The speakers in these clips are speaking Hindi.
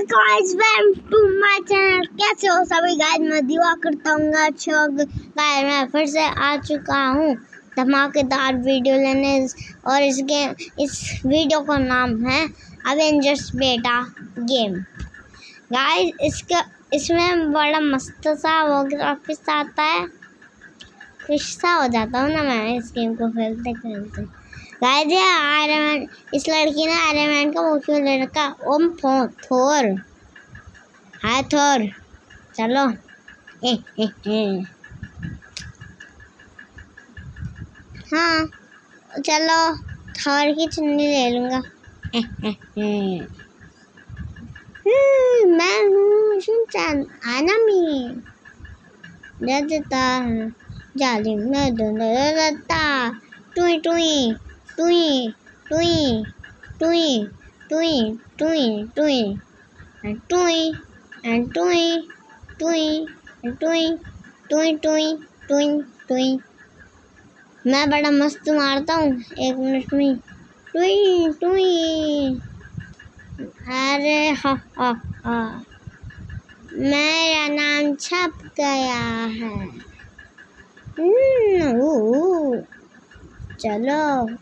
Guys, welcome to my channel. कैसे हो सभी गाइस? मैं दुआ करता हूँ अच्छे हो। गाइस मैं फिर से आ चुका हूँ धमाकेदार वीडियो लेने, और इस वीडियो का नाम है अवेंजर्स बेटा गेम। गाइस इसमें बड़ा मस्त सा वो ग्राफिक्स आता है, खुश सा हो जाता हूँ ना मैं इस गेम को खेलते खेलते। गाइस ये आयरन मैन, इस लड़की ने आयरन मैन का वो क्यों ले रखा? ओम थोर, हाय थोर, चलो हाँ चलो, थोर की चुन्नी ले लूँगा। मैं हूँ शिनचैन, आना में दे देता है जालिम में देता। टुई टुई टुई टुई टुई टुई टुई टुई टुई टुई टुई टुई टुई टुई टुई टुई। मैं बड़ा मस्त मारता हूँ 1 मिनट में। टुई टुई, अरे हा मेरा नाम छप गया है। चलो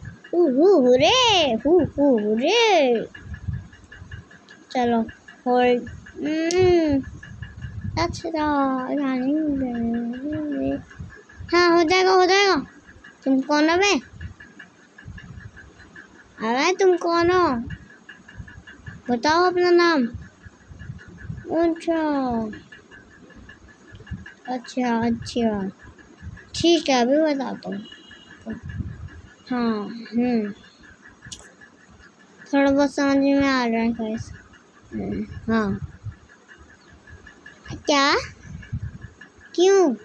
रे चलो होल्ड। हाँ हो जाएगा। तुम कौन हो बे? अरे तुम कौन हो? बताओ अपना नाम। अच्छा ठीक है, अभी बताता हूँ। हाँ थोड़ा बहुत समझ में आ रहा है गाइस। हाँ क्या? क्यों?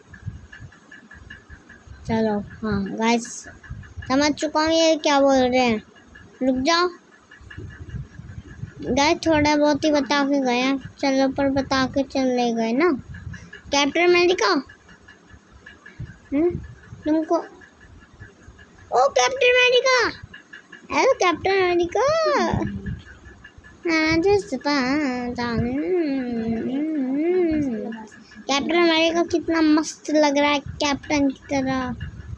चलो हाँ गाइस समझ चुका हूँ ये क्या बोल रहे हैं। रुक जाओ गाइस, थोड़ा बहुत ही बता के गए। चलो पर बता के चले गए ना। कैप्टन अमेरिका तुमको, oh Captain America, hello Captain America. Captain America कितना मस्त लग रहा है कैप्टन की तरह।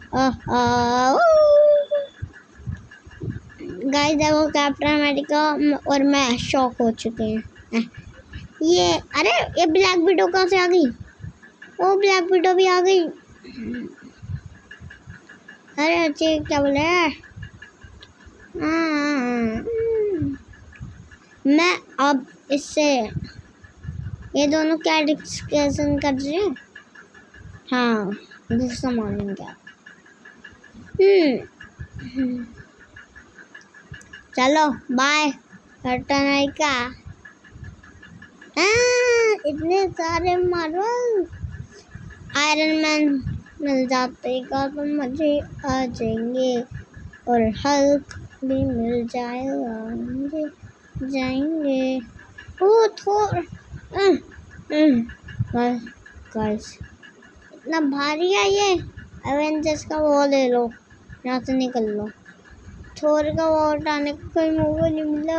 गाइस देखो कैप्टन अमेरिका और मैं शॉक हो चुके हैं। ये अरे ये ब्लैक विडो कहाँ से आ गई? ओ ब्लैक विडो भी आ गई। अरे अच्छे क्या बोले? मैं अब इससे ये दोनों क्या डिस्कशन कर रहे हैं? हाँ दूसरा मॉर्निंग क्या? चलो बाय कैप्टन अमेरिका। इतने सारे मार्वल आयरन मैन मिल जाते का तो मजे आ जाएंगे, और हल्क भी मिल जाएगा, जाएंगे। ओ थोर गाइस इतना भारी है ये। एवेंजर्स का वो ले लो, यहाँ से निकल लो। थोर का वो उठाने का कोई मौका नहीं मिला।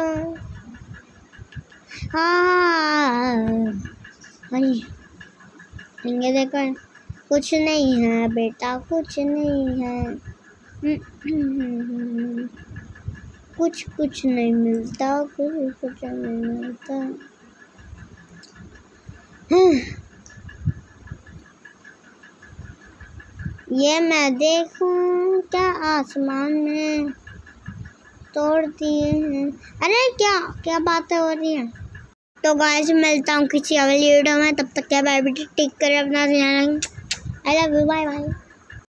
ये देखो कुछ नहीं है बेटा, कुछ नहीं है। कुछ नहीं मिलता, कुछ नहीं मिलता। ये मैं देखूं क्या आसमान में तोड़ दिए हैं? अरे क्या बातें हो रही हैं? तो गाइस मिलता हूँ किसी अगली वीडियो में, तब तक क्या बाय बाय, टेक केयर अपना ध्यान। I love you, bye bye.